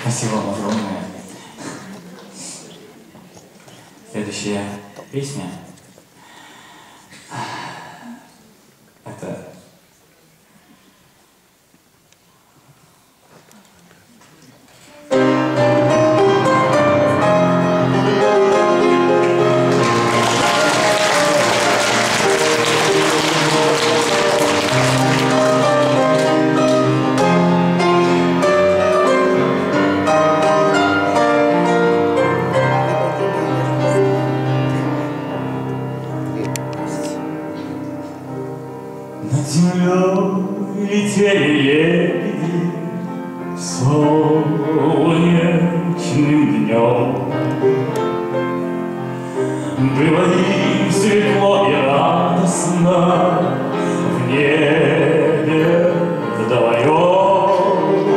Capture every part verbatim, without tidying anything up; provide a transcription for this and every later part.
Спасибо вам огромное. Следующая песня. Это... Над землей летели лебеди солнечным днем. Было им светло и радостно в небе вдвоем.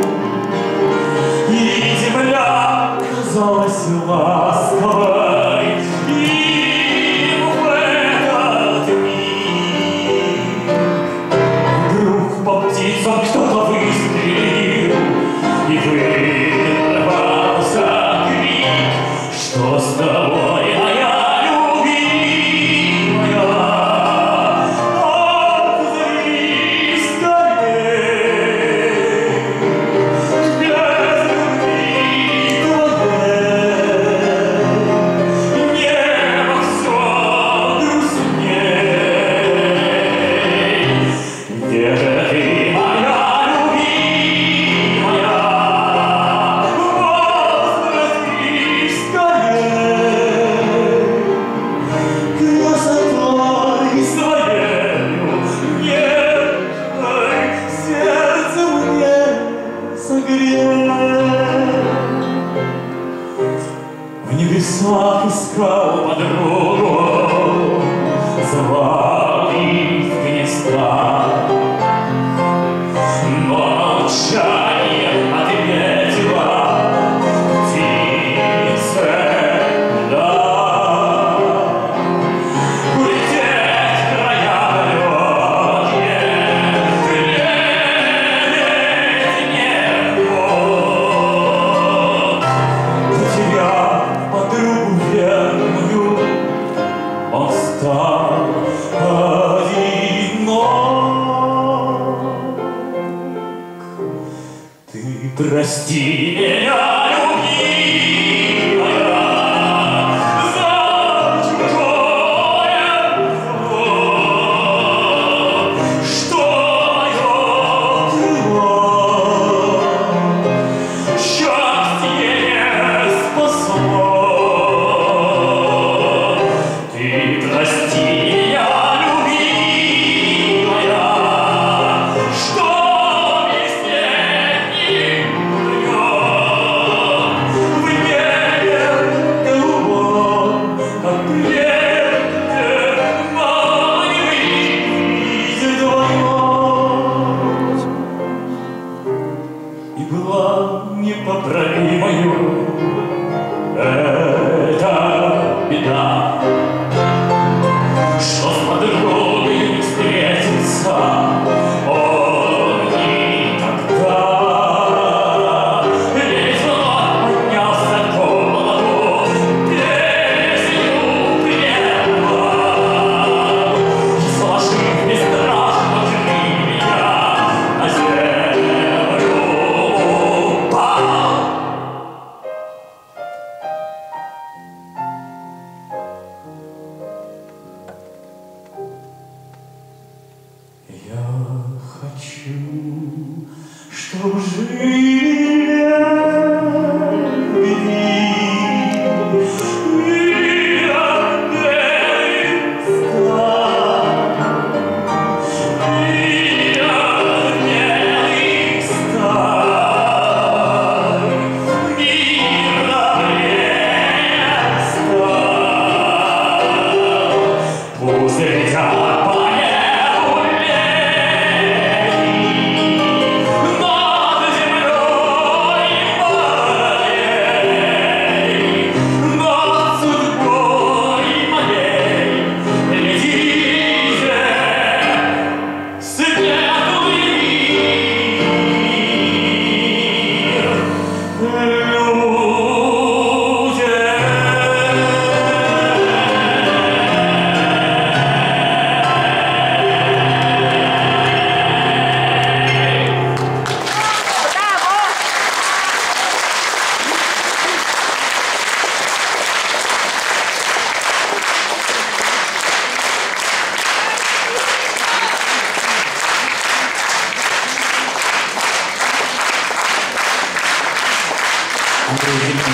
И земля казалась ласковой им в этот миг. Вдруг по птицам кто-то выстрелил, и вырвался крик: что с тобой, моя любимая? Отзови скорей, без любви твоей небо все грустней. Где же ты, моя любимая? Возвратись скорей, красотой своею нежной сердце мне согрей. В небесах искал подругу, звали в гнезда, но молчание ответила птице да. Улететь в края далекие, глядеть не мог. Потеряв подругу верную, он стал одинок. Ты прости меня, любимая, за чужое зло, что мое крыло счастье не спасло. Ты прости меня, любимая, что весенний днем в небе голубом, как прежде, манит вдвоем. И была непоправимою эта беда, что с подругой встретиться он никогда. Весь вновь поднялся к голоду, песню прервал, и, сложив бесстрашно крылья, на землю упал. Thank